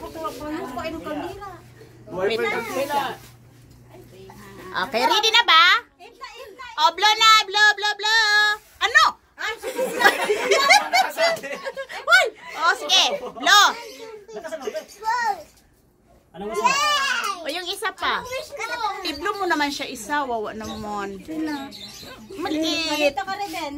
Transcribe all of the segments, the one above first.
Okay, ready na ba? Oh, blow na, blow, blow, blow. Ano? Oh, sige, blow. O, yung isa pa. I-blow mo naman siya isa, wawa naman. Maliit. Ito ka rin din.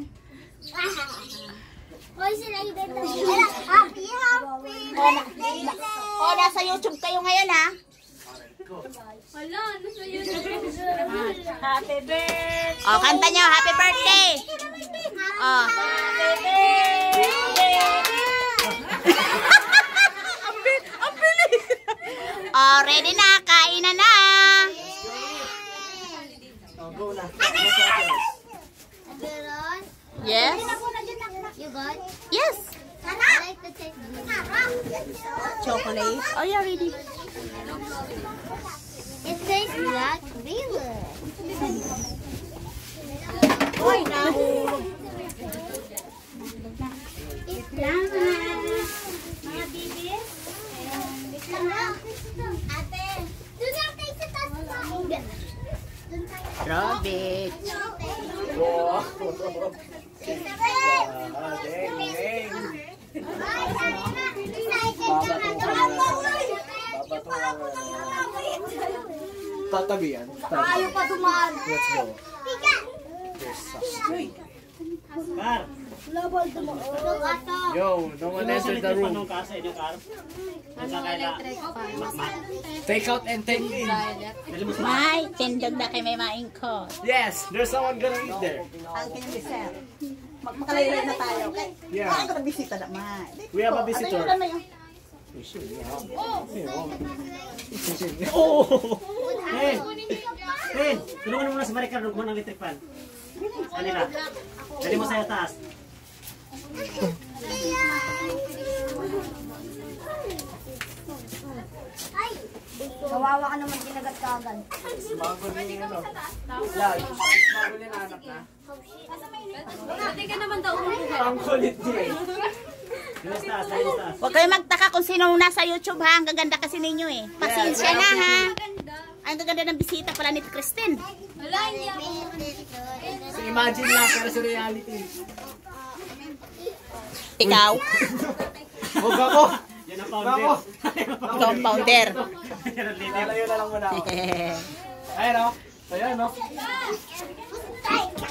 Oh, nasa YouTube kayo ngayon, ha? Wala, nasa YouTube. Happy birthday. Oh, kanta nyo, happy birthday. Oh. Ang bilis. Oh, ready na, kainan na. Yes. You got? Yes. I like the taste. Chocolate. Oh, yeah, ready. It tastes like river. Uy, nahulog. It's lemon. Mga bibis. Ate. Doon yung taste sa taas. Robert. Tatabihan. Ayaw pa dumaan. Let's go. Car. Labal dumaan. Yo, no one entered the room. Take out and take in. May, tindog na kay may maingko. Yes, there's someone gonna eat there. Ang kanyang dessert. Magmakalaylay na tayo. Yeah. Ay, ito bisita na, ma. We have a visitor. Oh! Hey! Hey! Tulungan mo muna si Maricar, rugmo ng electric fan. Kanila. Dali mo sa'yo taas. Kawawa ka naman kinagat ka agad. Mango ni ano. Lag. Mango ni anak na. Ate ka naman daw umuha. Ang kulit niya eh. Dali sa taas, dali sa taas. Huwag kayong magtaka kung sino nasa YouTube, ha? Ang gaganda kasi ninyo, eh. Pasensya na, ha? Ang gaganda ng bisita pala ni Christine. Wala, hindi ako. So imagine lang, pero sa reality. Ikaw? Huwag ako! Yan ang Ako! founder. Ikaw ang founder. Yan ang leader. Lalayo na lang muna ako. Ayan o. Ayan o.